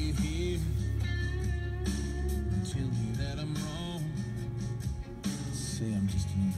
you here. Tell me that I'm wrong. Say I'm just an